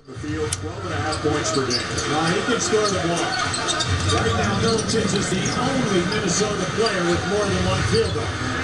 The field, 12.5 points per game. Now he can score the ball. Right now, Miletich is the only Minnesota player with more than one field goal.